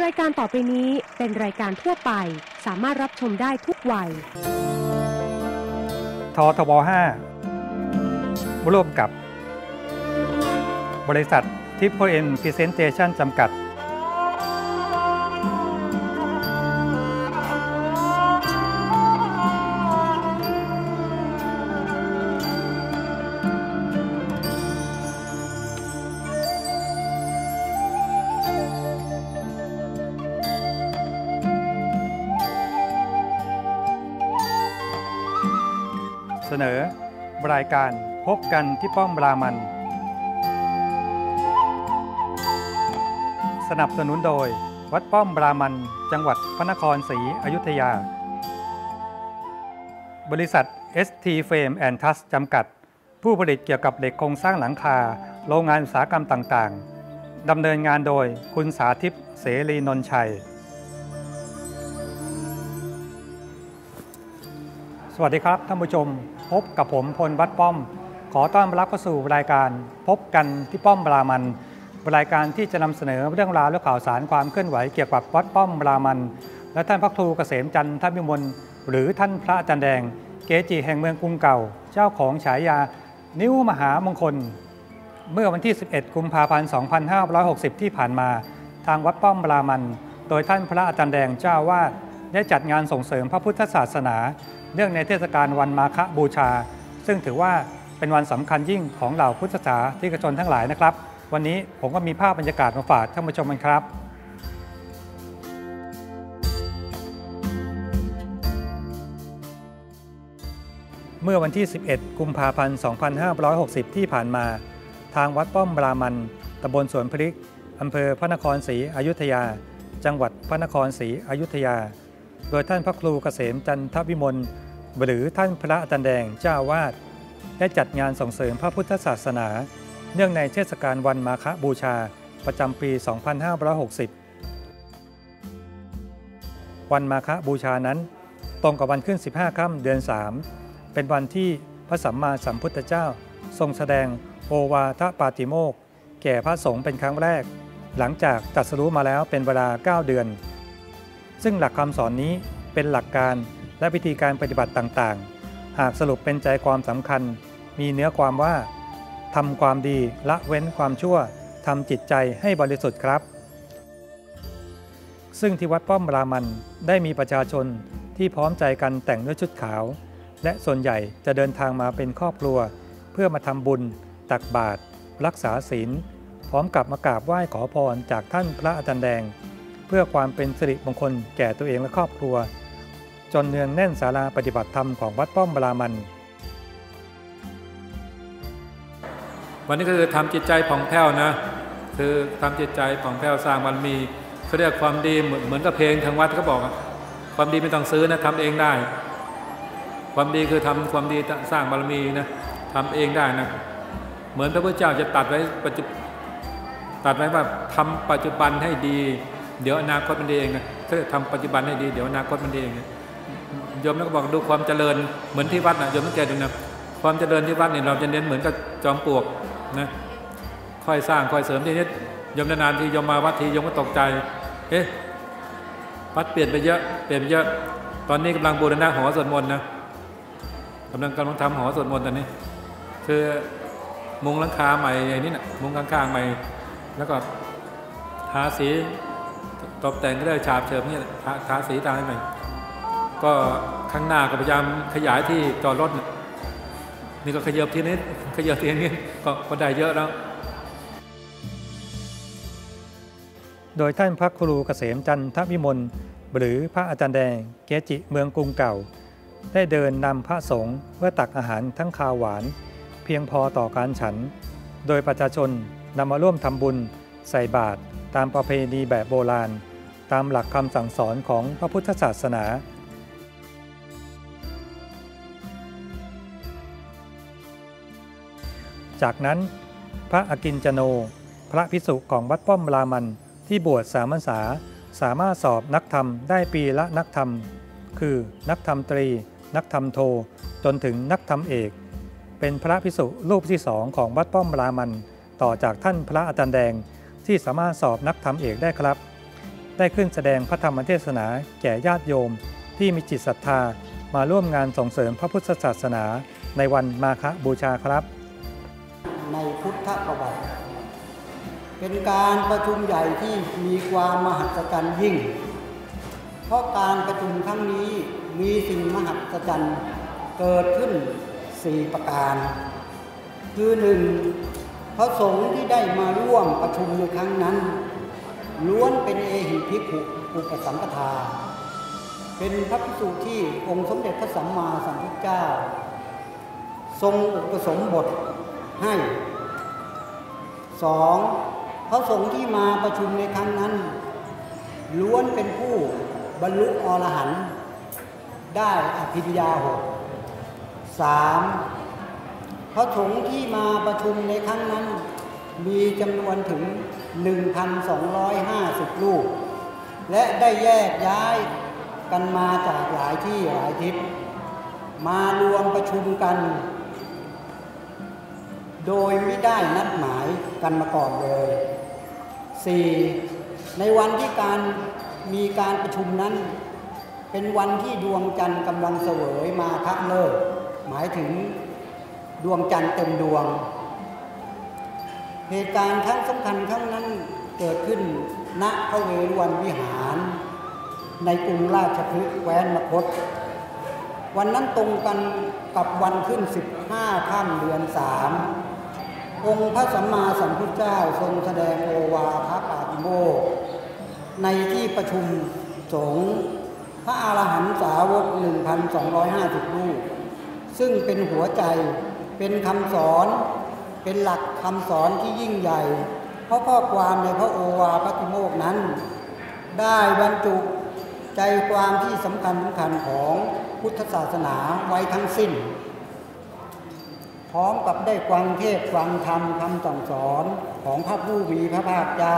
รายการต่อไปนี้เป็นรายการทั่วไปสามารถรับชมได้ทุกวัยททบ5ร่วมกับบริษัททิปเปิลเอ็นพรีเซนเทชั่นจำกัดเสนอรายการพบกันที่ป้อมรามันสนับสนุนโดยวัดป้อมรามันจังหวัดพระนครศรีอยุธยาบริษัท ST Frame and Truss จำกัดผู้ผลิตเกี่ยวกับเหล็กโครงสร้างหลังคาโรงงานอุตสาหกรรมต่างๆดำเนินงานโดยคุณสาธิตเสรีนนท์ชัยสวัสดีครับท่านผู้ชมพบกับผมพลวัดป้อมขอต้อนรับเข้าสู่รายการพบกันที่ป้อมรามันรายการที่จะนำเสนอเรื่องราวและข่าวสารความเคลื่อนไหวเกี่ยวกับวัดป้อมรามันและท่านพระครูเกษมจันทวิมลหรือท่านพระอาจารย์แดงเกจิแห่งเมืองกรุงเก่าเจ้าของฉายานิ้วมหามงคลเมื่อวันที่11กุมภาพันธ์2560ที่ผ่านมาทางวัดป้อมรามันโดยท่านพระอาจารย์แดงเจ้าวาดได้จัดงานส่งเสริมพระพุทธศาสนาเนื่องในเทศกาลวันมาฆบูชาซึ่งถือว่าเป็นวันสำคัญยิ่งของเหล่าพุทธศาสนิกชนทั้งหลายนะครับวันนี้ผมก็มีภาพบรรยากาศมาฝากท่านผู้ชมกันครับเมื่อวันที่11กุมภาพันธ์2560ที่ผ่านมาทางวัดป้อมรามันตำบลสวนพริกอำเภอพระนครศรีอยุธยาจังหวัดพระนครศรีอยุธยาโดยท่านพระครูเกษมจันทวิมลหรือท่านพระอาจารย์แดงเจ้าวาดได้จัดงานส่งเสริมพระพุทธศาสนาเนื่องในเทศกาลวันมาฆบูชาประจำปี 2560 วันมาฆบูชานั้นตรงกับวันขึ้น15ค่ำเดือน3เป็นวันที่พระสัมมาสัมพุทธเจ้าทรงแสดงโอวาทปาติโมกข์แก่พระสงฆ์เป็นครั้งแรกหลังจากตรัสรู้มาแล้วเป็นเวลา9 เดือนซึ่งหลักคำสอนนี้เป็นหลักการและวิธีการปฏิบัติต่างๆหากสรุปเป็นใจความสำคัญมีเนื้อความว่าทำความดีละเว้นความชั่วทำจิตใจให้บริสุทธิ์ครับซึ่งที่วัดป้อมรามันได้มีประชาชนที่พร้อมใจกันแต่งด้วยชุดขาวและส่วนใหญ่จะเดินทางมาเป็นครอบครัวเพื่อมาทำบุญตักบาตรรักษาศีลพร้อมกับมากราบไหว้ขอพรจากท่านพระอาจารย์แดงเพื่อความเป็นสิริมงคลแก่ตัวเองและครอบครัวจนเนืองแน่นศาลาปฏิบัติธรรมของวัดป้อมรามันวันนี้ก็คือทำจิตใจผ่องแผ้วนะคือทำจิตใจผ่องแผ้วสร้างบารมีเขาเรียกความดีเหมือนกับเพลงทางวัดเขาบอกความดีไม่ต้องซื้อนะทำเองได้ความดีคือทำความดีสร้างบารมีนะทำเองได้นะเหมือนพระพุทธเจ้าจะตัดไว้ว่าทำปัจจุบันให้ดีเดี๋ยวอนาคตมันดีเองนะถ้าทำปัจจุบันให้ดีเดี๋ยวอนาคตมันดีเองนะโยมแล้วก็บอกดูความเจริญเหมือนที่วัดนะโยมต้องแก้ดูนะความเจริญที่วัดเนี่ยเราจะเน้นเหมือนกับจอมปลวกนะค่อยสร้างค่อยเสริมทีนี้โยมนานๆที่โยมมาวัดทีโยมก็ตกใจวัดเปลี่ยนไปเยอะตอนนี้กำลังบูรณะหอสวดมนต์นะกำลังทำหอสวดมนต์ตอนนี้คือมุงหลังคาใหม่ไอ้นี่นะมุงข้างๆใหม่แล้วก็ทาสีตกแต่งก็ได้ฉาบเฉิบนี่ทาสีตาให้ใหม่ก็ข้างหน้าก็พยายามขยายที่จอดรถนี่ก็ขยับทีนี้ก็ได้เยอะแล้วโดยท่านพระครูเกษมจันทวิมลหรือพระอาจารย์แดงเกจิเมืองกรุงเก่าได้เดินนำพระสงฆ์เพื่อตักอาหารทั้งคาวหวานเพียงพอต่อการฉันโดยประชาชนนำมาร่วมทำบุญใส่บาตรตามประเพณีแบบโบราณตามหลักคำสั่งสอนของพระพุทธศาสนาจากนั้นพระอกินจโนพระภิกษุของวัดป้อมรามันที่บวชสามัญษาสามารถสอบนักธรรมได้ปีละนักธรรมคือนักธรรมตรีนักธรรมโทจนถึงนักธรรมเอกเป็นพระภิกษุรูปที่2ของวัดป้อมรามันต่อจากท่านพระอาจารย์แดงที่สามารถสอบนักธรรมเอกได้ครับได้ขึ้นแสดงพระธรรมเทศนาแก่ญาติโยมที่มีจิตศรัทธามาร่วมงานส่งเสริมพระพุทธศาสนาในวันมาฆบูชาครับในพุทธประวัติเป็นการประชุมใหญ่ที่มีความมหัศจรรย์ยิ่งเพราะการประชุมครั้งนี้มีสิ่งมหัศจรรย์เกิดขึ้น4ประการคือ 1. พระสงฆ์ที่ได้มาร่วมประชุมในครั้งนั้นล้วนเป็นเอหิภิกขุอุปสัมปทาเป็นพระภิกษุที่องค์สมเด็จพระสัมมาสัมพุทธเจ้าทรงอุปสมบทให้ 2. พระสงฆ์ที่มาประชุมในครั้งนั้นล้วนเป็นผู้บรรลุอรหันต์ได้อภิญญา 6 3. พระสงฆ์ที่มาประชุมในครั้งนั้นมีจำนวนถึง 1,250 รูปและได้แยกย้ายกันมาจากหลายที่หลายทิศมารวมประชุมกันโดยไม่ได้นัดหมายกันมาก่อนเลย 4. ในวันที่มีการประชุมนั้นเป็นวันที่ดวงจันทร์กำลังเสวยมาฆฤกษ์หมายถึงดวงจันทร์เต็มดวงเหตุการณ์ครั้งสำคัญครั้งนั้นเกิดขึ้นณพระเวฬุวันวิหารในกรุงราชคฤห์แคว้นมคธวันนั้นตรงกันกับวันขึ้น15 ค่ำเดือน 3องค์พระสัมมาสัมพุทธเจ้าทรงแสดงโอวาทปาติโมกข์ในที่ประชุมสงฆ์พระอรหันตสาวก 1,250 รูปซึ่งเป็นหัวใจเป็นคำสอนเป็นหลักคำสอนที่ยิ่งใหญ่เพราะข้อความในพระโอวาทปาติโมกข์นั้นได้บรรจุใจความที่สำคัญของพุทธศาสนาไว้ทั้งสิ้นพร้อมกับได้ฟังเทศน์ฟังธรรมคำสั่งสอนของพระผู้มีพระภาคเจ้า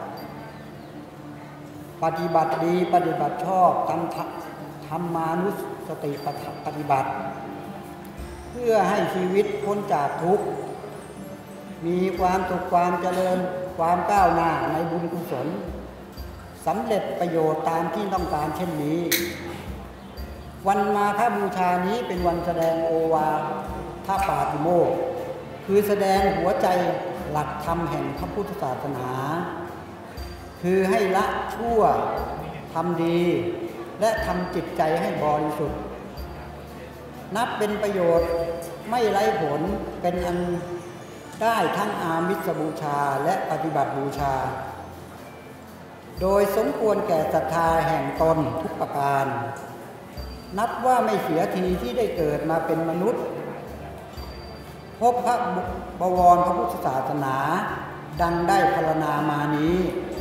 ปฏิบัติดีปฏิบัติชอบธรรมานุสติปฏิบัติเพื่อให้ชีวิตพ้นจากทุกข์มีความสุขความเจริญความก้าวหน้าในบุญกุศลสำเร็จประโยชน์ตามที่ต้องการเช่นนี้วันมาฆบูชานี้เป็นวันแสดงโอวาทปาติโมกข์คือแสดงหัวใจหลักธรรมแห่งพระพุทธศาสนาคือให้ละชั่วทำดีและทำจิตใจให้บริสุทธิ์นับเป็นประโยชน์ไม่ไร้ผลเป็นอันได้ทั้งอามิสบูชาและปฏิบัติบูชาโดยสมควรแก่ศรัทธาแห่งตนทุกประการนับว่าไม่เสียทีที่ได้เกิดมาเป็นมนุษย์พบพระบวรพระพุทธศาสนาดังได้พรรณนามานี้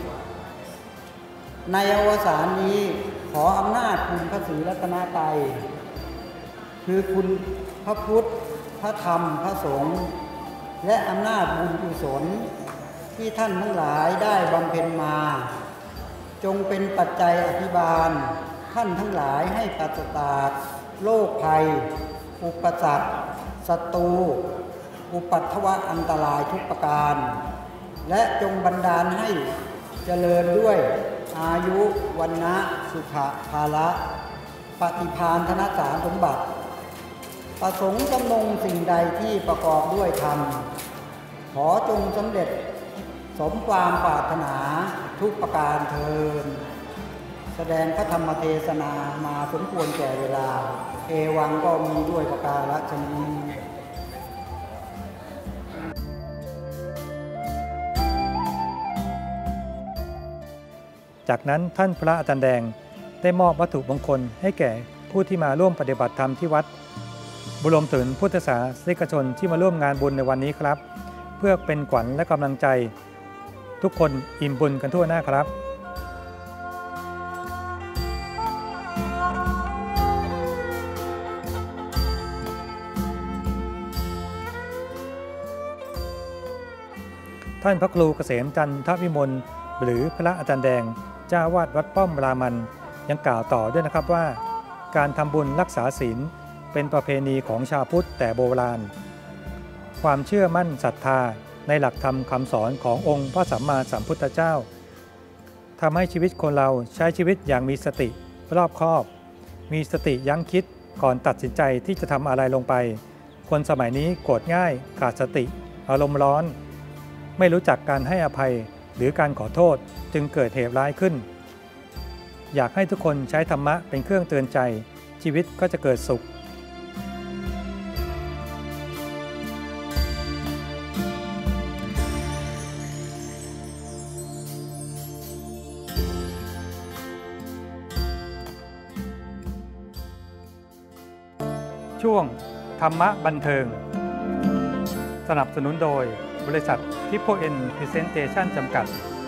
ในอวสานนี้ขออำนาจคุณพระศรีรัตนตรัยคือคุณพระพุทธพระธรรมพระสงฆ์และอำนาจบุญกุศลที่ท่านทั้งหลายได้บำเพ็ญมาจงเป็นปัจจัยอภิบาลท่านทั้งหลายให้ปราศจากโรคภัยอุปสรรคศัตรูอุปัฏฐวะอันตรายทุกประการและจงบันดาลให้เจริญด้วยอายุวันนะสุขภาละปฏิภาณธนสารสมบัติประสงค์จำนงสิ่งใดที่ประกอบด้วยธรรมขอจงสำเร็จสมความปรารถนาทุกประการเทินแสดงพระธรรมเทศนามาสมควรแก่เวลาเอวังก็มีด้วยประการฉะนี้จากนั้นท่านพระอาจารย์แดงได้มอบวัตถุมงคลให้แก่ผู้ที่มาร่วมปฏิบัติธรรมที่วัดรวมถึงพุทธศาสนิกชนที่มาร่วมงานบุญในวันนี้ครับเพื่อเป็นขวัญและกำลังใจทุกคนอิ่มบุญกันทั่วหน้าครับท่านพระครูเกษมจันทวิมลหรือพระอาจารย์แดงเจ้าวาดวัดป้อมรามันยังกล่าวต่อด้วยนะครับว่าการทำบุญรักษาศีลเป็นประเพณีของชาวพุทธแต่โบราณความเชื่อมั่นศรัทธาในหลักธรรมคำสอนขององค์พระสัมมาสัมพุทธเจ้าทำให้ชีวิตคนเราใช้ชีวิตอย่างมีสติรอบคอบ มีสติยั้งคิดก่อนตัดสินใจที่จะทำอะไรลงไปคนสมัยนี้โกรธง่ายขาดสติอารมณ์ร้อนไม่รู้จักการให้อภัยหรือการขอโทษจึงเกิดเหตุร้ายขึ้นอยากให้ทุกคนใช้ธรรมะเป็นเครื่องเตือนใจชีวิตก็จะเกิดสุขช่วงธรรมะบันเทิงสนับสนุนโดยบริษัท Triple N Presentation จำกัด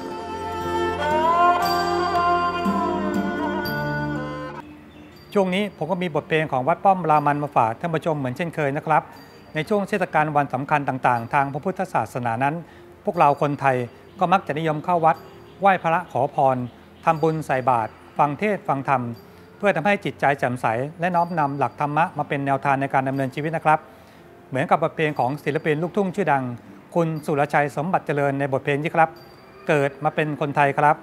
ช่วงนี้ผมก็มีบทเพลงของวัดป้อมรามันมาฝากท่านผู้ชมเหมือนเช่นเคยนะครับในช่วงเทศกาลวันสำคัญต่างๆทางพระพุทธศาสนานั้นพวกเราคนไทยก็มักจะนิยมเข้าวัดไหว้พระขอพรทำบุญใส่บาตรฟังเทศน์ฟังธรรมเพื่อทำให้จิตใจแจ่มใสและน้อมนำหลักธรรมะมาเป็นแนวทางในการดำเนินชีวิตนะครับเหมือนกับบทเพลงของศิลปินลูกทุ่งชื่อดังคุณสุรชัยสมบัติเจริญในบทเพลงนี้ครับเกิดมาเป็นคนไทยครับ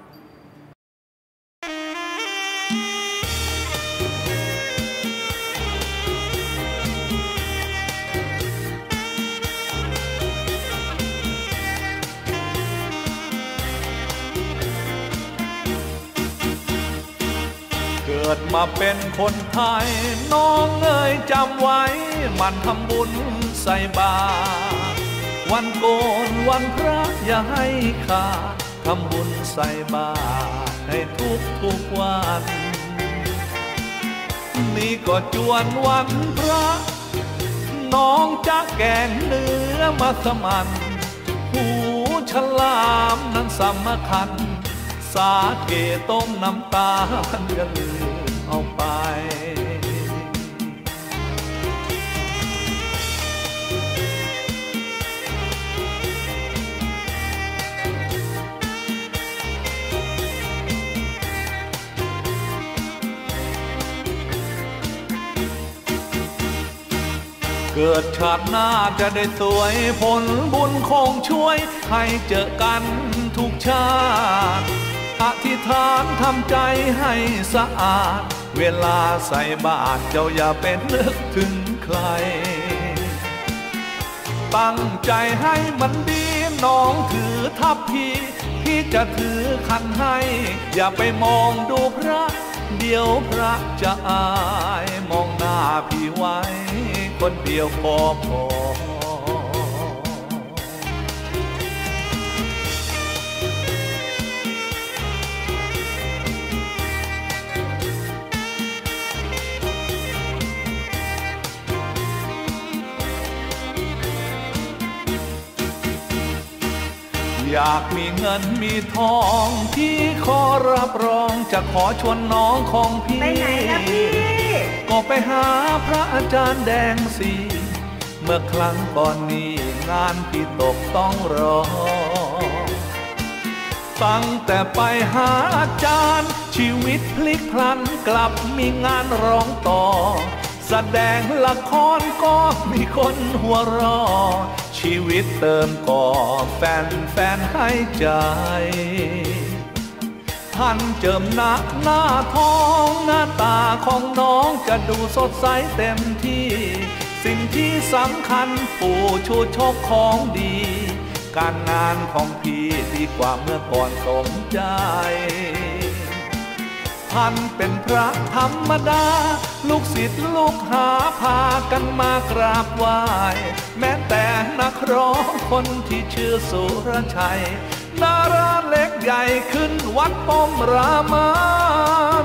เกิดมาเป็นคนไทยน้องเอ๋ยจำไว้มันทำบุญใส่บาตรวันโกนวันพระอย่าให้ขาดทำบุญใส่บาตรให้ทุกวันนี่ก็จวนวันพระน้องจะแกงเนื้อมัสมั่นหูฉลามนั้นสำคัญสาเกต้มน้ำตาลอย่าลืมเอาไปเกิดชาติหน้าจะได้สวยผลบุญคงช่วยให้เจอกันทุกชาติอธิษฐานทำใจให้สะอาดเวลาใส่บาตรเจ้าอย่าเป็นนึกถึงใครตั้งใจให้มันดีน้องถือทัพพี่จะถือขันให้อย่าไปมองดูพระเดี๋ยวพระจะอายมองหน้าพี่ไว้คนเดียวพออยากมีเงินมีทองพี่ขอรับรองจะขอชวนน้องของพี่ไปไหนนะพี่ก็ไปหาพระอาจารย์แดงสีเมื่อครั้งก่อนนี้งานพี่ตกต้องรอตั้งแต่ไปหาอาจารย์ชีวิตพลิกพลันกลับมีงานร้องต่อแสดงละครก็มีคนหัวรอชีวิตเติมก่อแฟนให้ใจท่านเจิมหน้าท้องหน้าตาของน้องจะดูสดใสเต็มที่สิ่งที่สำคัญปู่ชูชกของดีการงานของพี่ดีกว่าเมื่อก่อนสมใจท่านเป็นพระธรรมดาลูกศิษย์ลูกหาพากันมากราบไหว้แม้แต่นักร้องคนที่ชื่อสุรชัยดาราเล็กใหญ่ขึ้นวัดป้อมรามัน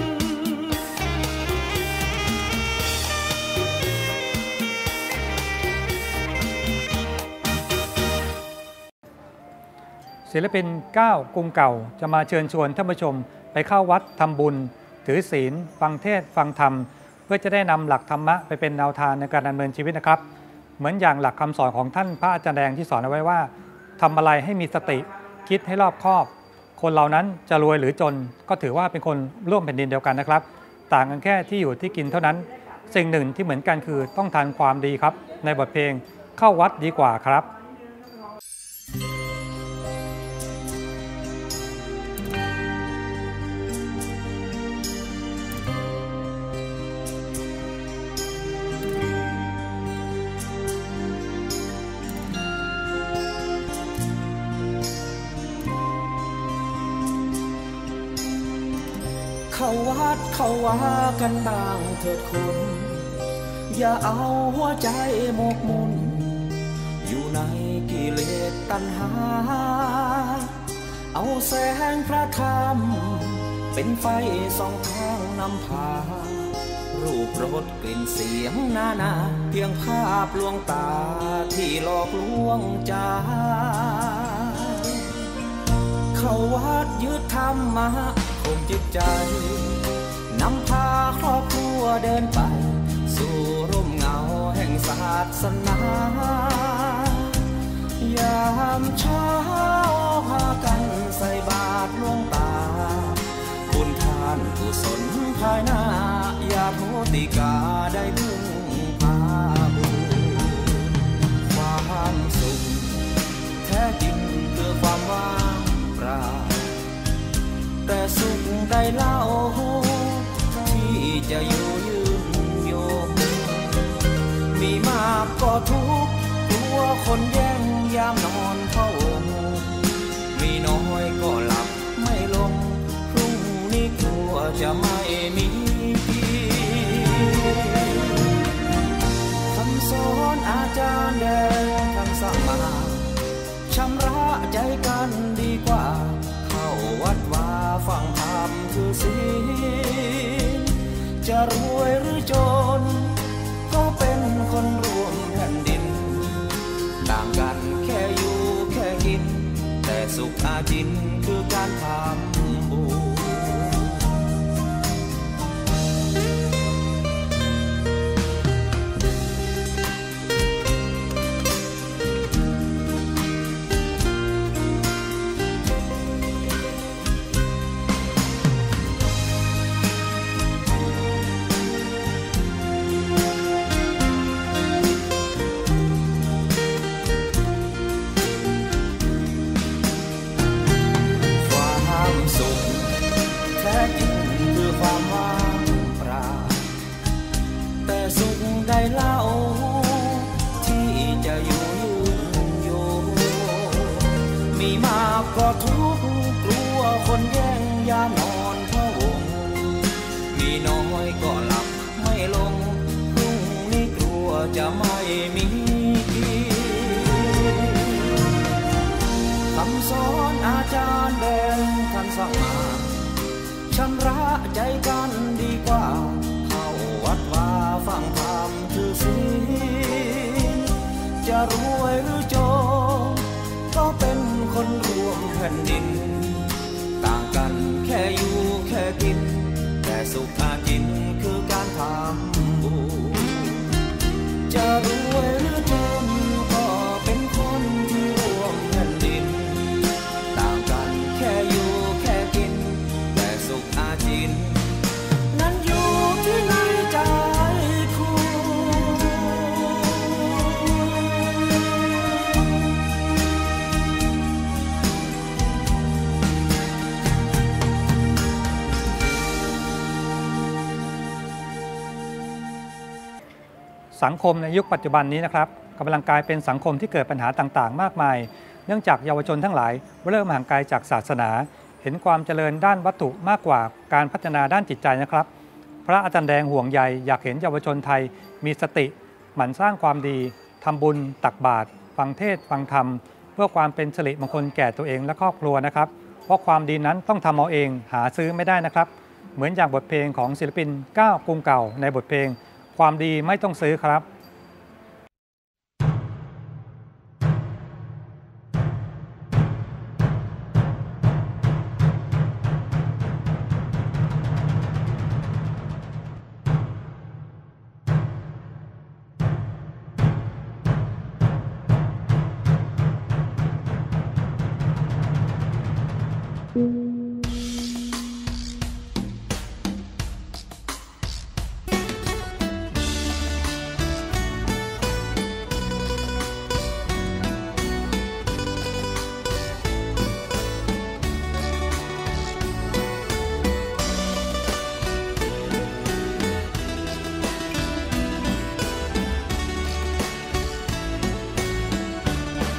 ศิลปิน9กรุงเก่าจะมาเชิญชวนท่านผู้ชมไปเข้าวัดทำบุญถือศีลฟังเทศฟังธรรมเพื่อจะได้นำหลักธรรมะไปเป็นแนวทางในการดำเนินชีวิตนะครับเหมือนอย่างหลักคำสอนของท่านพระอาจารย์แดงที่สอนเอาไว้ว่าทำอะไรให้มีสติคิดให้รอบคอบคนเหล่านั้นจะรวยหรือจนก็ถือว่าเป็นคนร่วมแผ่นดินเดียวกันนะครับต่างกันแค่ที่อยู่ที่กินเท่านั้นสิ่งหนึ่งที่เหมือนกันคือต้องทานความดีครับในบทเพลงเข้าวัดดีกว่าครับเข้าวัดเข้าว่ากันบ้างเถิดคุณอย่าเอาหัวใจหมกมุ่นอยู่ในกิเลสตัณหาเอาแสงพระธรรมเป็นไฟส่องทางนำพารูปรสกลิ่นเสียงนานาเพียงภาพลวงตาที่หลอกลวงใจเข้าวัดยึดธรรมะคงจิตใจนำพาครอบครัวเดินไปสู่ร่มเงาแห่งศาสนายามเช้าพากันใส่บาตรหลวงตาบุญทานกุศลภายหน้าอย่าโทษติกาได้พึ่งพาบุญความสุขแท้จริงคือความว่างเปล่าแต่สุขได้เล่าที่จะอยู่ยืนยงมีมากก็ทุกข์กลัวคนแย่งยามนอนเฝ้ามีน้อยก็หลับไม่ลงพรุ่งนี้กลัวจะไม่มีคำสอนอาจารย์แดงท่านสั่งมาชำระใจกันดีกว่าเข้าวัดว่าฟังธรรมคือศีลจะรวยหรือจนก็เป็นคนรวมแผ่นดินต่างกันแค่อยู่แค่กินแต่สุขอาจินคือการทำบุญได้เล่าที่จะอยู่ยืนโยมีมากก็ทุกข์กลัวคนแย่งยามนอนพะวงมีน้อยก็หลับไม่ลงพรุ่งนี้กลัวจะไม่มีกินคำสอนอาจารย์แดงท่านสั่งมาชำระใจกันดีกว่าเข้าวัดว่าฟังธรรมคือศีลจะรวยหรือจนก็เป็นคนรวมแผ่นดินต่างกันแค่อยู่แค่กินแต่สุขอาจินคือการทำบุญจะรวยหรือจนก็เป็นคนที่รวมแผ่นดินต่างกันแค่อยู่แค่กินแต่สุขอาจินนั้นอยู่ที่ในใจสังคมในยุคปัจจุบันนี้นะครับกำลังกลายเป็นสังคมที่เกิดปัญหาต่างๆมากมายเนื่องจากเยาวชนทั้งหลายเริ่มห่างไกลจากศาสนาเห็นความเจริญด้านวัตถุมากกว่าการพัฒนาด้านจิตใจนะครับพระอาจารย์แดงห่วงใยอยากเห็นเยาวชนไทยมีสติหมั่นสร้างความดีทำบุญตักบาตรฟังเทศน์ฟังธรรมเพื่อความเป็นสิริมงคลแก่ตัวเองและครอบครัวนะครับเพราะความดีนั้นต้องทำเอาเองหาซื้อไม่ได้นะครับเหมือนอย่างบทเพลงของศิลปินก้าวกรุงเก่าในบทเพลงความดีไม่ต้องซื้อครับ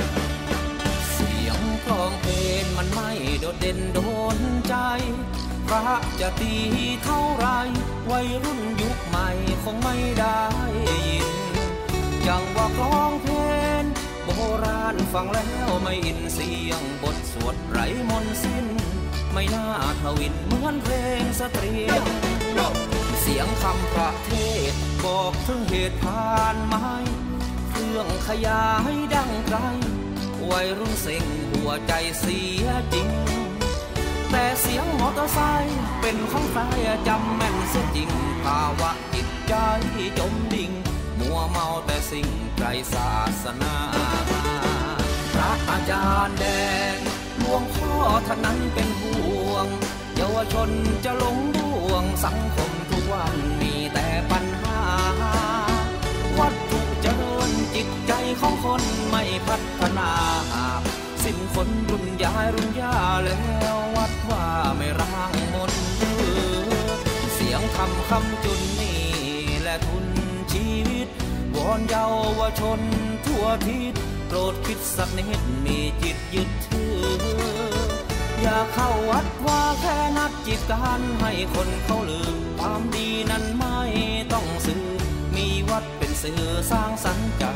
เด่นโดนใจระจะตีเท่าไรวัยรุ่นยุคใหม่คงไม่ได้ยินอย่างว่ากลองเพลงโบราณฟังแล้วไม่อินเสียงบทสวดไร้มนต์สิ้นไม่น่าทวินเหมือนเพลงสตรีมเสียงคำประเทศบอกถึงเหตุผ่านไม้เครื่องขยายดังไกลวัยรุ่นเซ็งหัวใจเสียจริงแต่เสียงมอเตอร์ไซค์เป็นของใครจำแม่นเสียจริงภาวะจิตใจจมดิ่งมัวเมาแต่สิ่งไกลศาสนาพระอาจารย์แดงหลวงพ่อท่านนั้นเป็นห่วงเยาวชนจะหลงบ่วงสังคมทุกวันมีแต่ปัญหาวัตถุเจริญจิตใจของคนไม่พัฒนาสิ้นคนรุ่นยายรุ่นย่าแล้ววัดว่าไม่ร่างหมดเสียงคำจุนนี่และทุนชีวิตวอนเยาวชนทั่วทิศโปรดคิดสักนิดมีจิตยึดถืออย่าเข้าวัดว่าแค่นัดจิตกันให้คนเขาลืมความดีนั้นไม่ต้องซื้อมีวัดเป็นสื่อสร้างสรรค์ใจ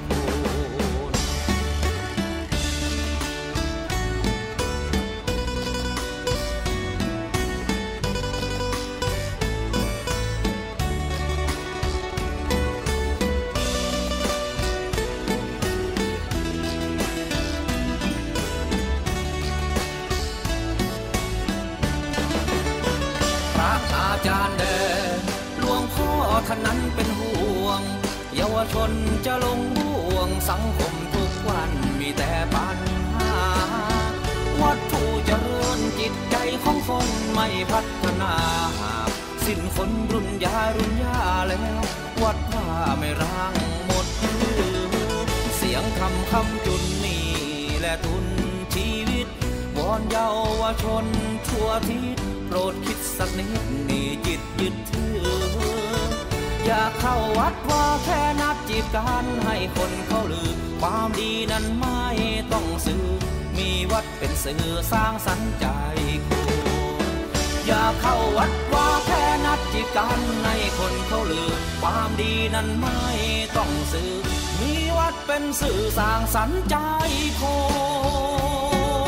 อาจารย์แดงหลวงพ่อท่านนั้นเป็นห่วงเยาวชนจะลงบ่วงสังคมทุกวันมีแต่ปัญหาวัตถุเจริญจิตใจของคนไม่พัฒนาสิ้นคนรุ่นยายรุ่นย่าแล้ววัดว่าไม่ร่างหมดเสียงคำจุนนี่และทุนชีวิตวอนเยาวชนทั่วทิศโปรดคิดสักนิดนี่จิตยึดถืออย่าเข้าวัดว่าแค่นัดจีบกันให้คนเขาลือความดีนั้นไม่ต้องซื้อมีวัดเป็นสื่อสร้างสรรค์ใจคนอย่าเข้าวัดว่าแค่นัดจีบกันให้คนเขาลือความดีนั้นไม่ต้องซื้อมีวัดเป็นสื่อสร้างสรรค์ใจคน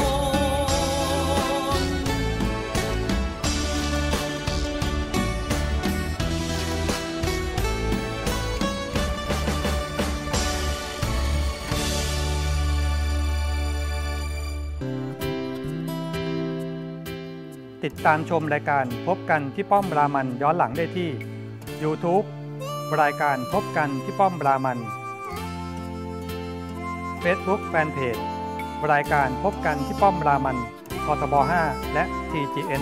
ติดตามชมรายการพบกันที่ป้อมรามันย้อนหลังได้ที่ YouTube รายการพบกันที่ป้อมรามัน Facebook Fanpage รายการพบกันที่ป้อมรามันกทบ 5 และ TGN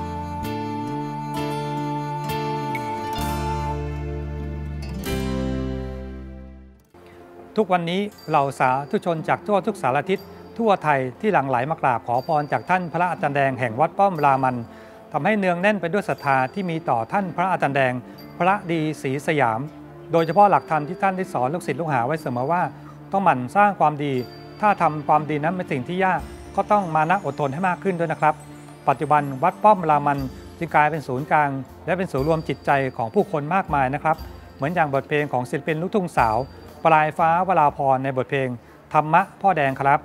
ทุกวันนี้เหล่าสาธุชนจากทั่วทุกสารทิศทั่วไทยที่หลั่งไหลมากราบขอพรจากท่านพระอาจารย์แดงแห่งวัดป้อมรามันทำให้เนืองแน่นไปด้วยศรัทธาที่มีต่อท่านพระอาจารย์แดงพระดีศรีสยามโดยเฉพาะหลักธรรมที่ท่านได้สอนลูกศิษย์ลูกหาไว้เสมอว่าต้องหมั่นสร้างความดีถ้าทำความดีนั้นเป็นสิ่งที่ยากก็ต้องมานะอดทนให้มากขึ้นด้วยนะครับปัจจุบันวัดป้อมรามันจึงกลายเป็นศูนย์กลางและเป็นศูนย์รวมจิตใจของผู้คนมากมายนะครับเหมือนอย่างบทเพลงของศิลปินลูกทุ่งสาวปลายฟ้าวราพรในบทเพลงธรรมะพ่อแดงครับ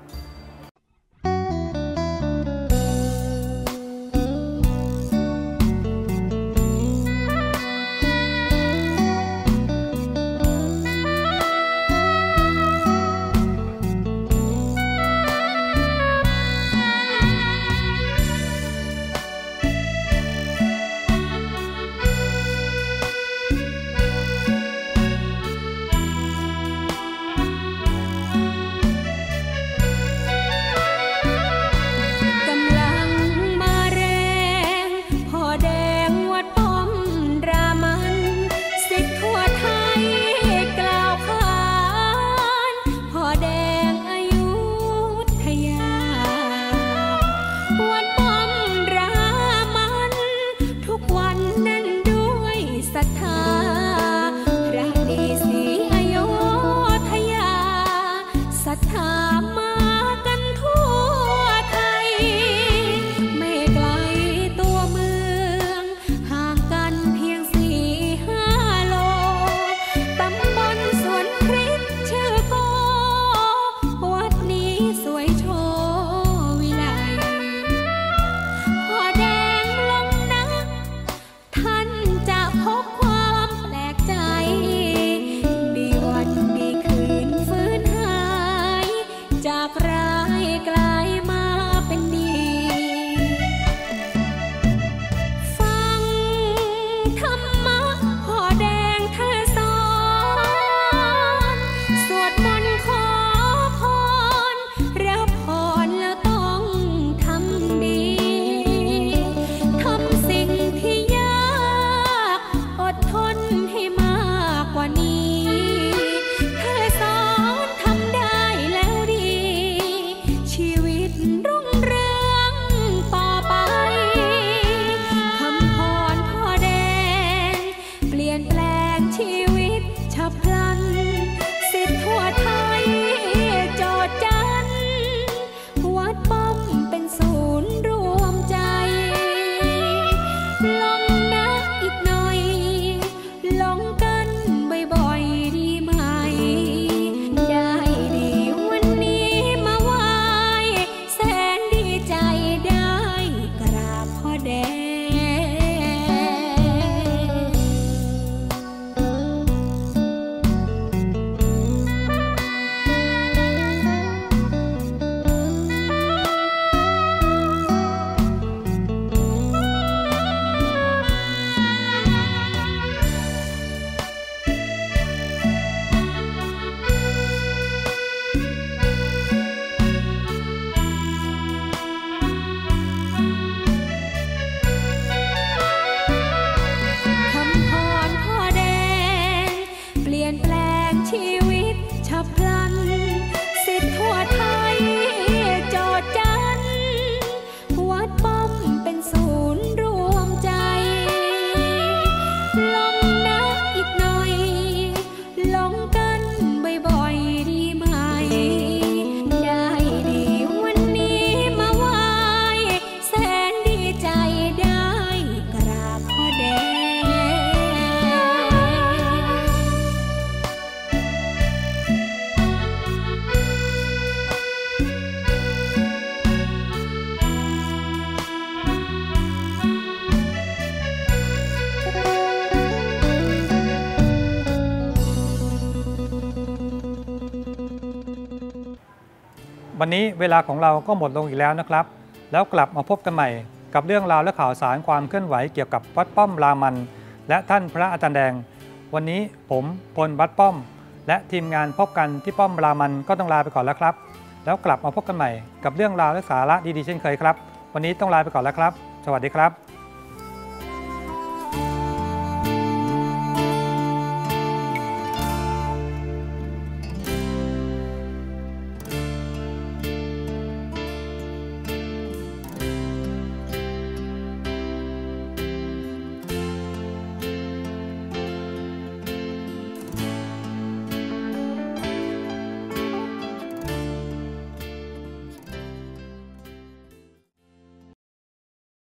วันนี้เวลาของเราก็หมดลงอีกแล้วนะครับแล้วกลับมาพบกันใหม่กับเรื่องราวและข่าวสารความเคลื่อนไหวเกี่ยวกับวัดป้อมรามันและท่านพระอาจารย์แดงวันนี้ผมพลวัดป้อมและทีมงานพบกันที่ป้อมรามันก็ต้องลาไปก่อนแล้วครับแล้วกลับมาพบกันใหม่กับเรื่องราวและสาระดีๆเช่นเคยครับวันนี้ต้องลาไปก่อนแล้วครับสวัสดีครับ